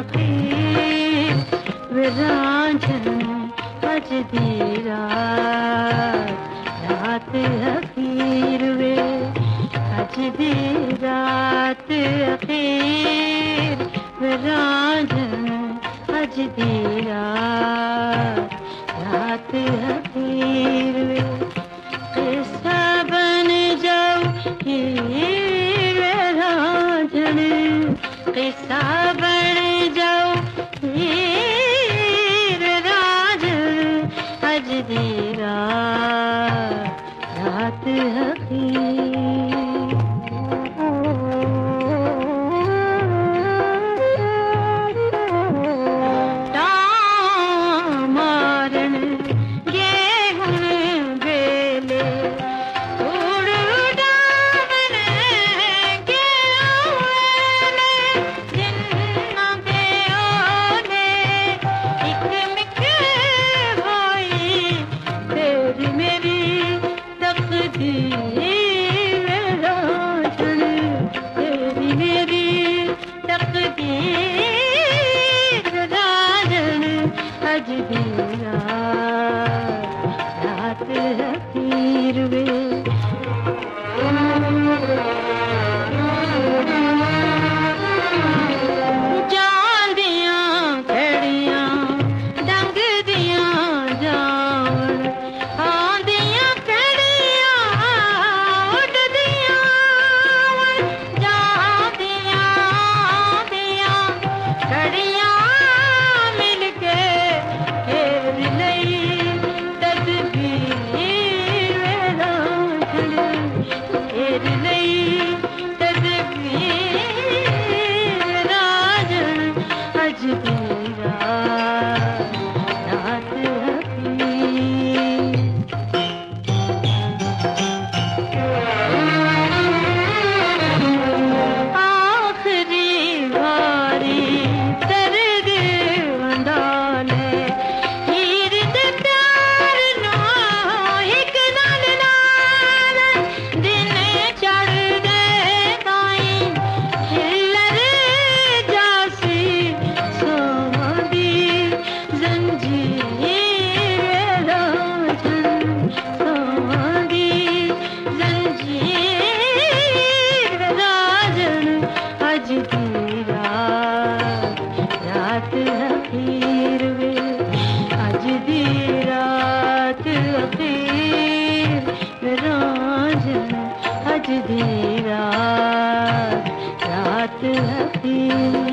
अखीर वे रांझन अज दी रात अखीर वे अज दी रात अखीर वे रांझन अज दी रात अखीर वे किस्सा बन जाओ हीर वे रांझन किस्सा बन जाओ हीर रांझन अज दी रात अखीर रात अखीर वे जान दियां खड़ियां डंग दियां जान आंदियां खड़ियां उड़ दियां जान दियां खड़ियां मिलके रात अखीर वे अज दी रात अखीर वे रांझन अज दी रात अखीर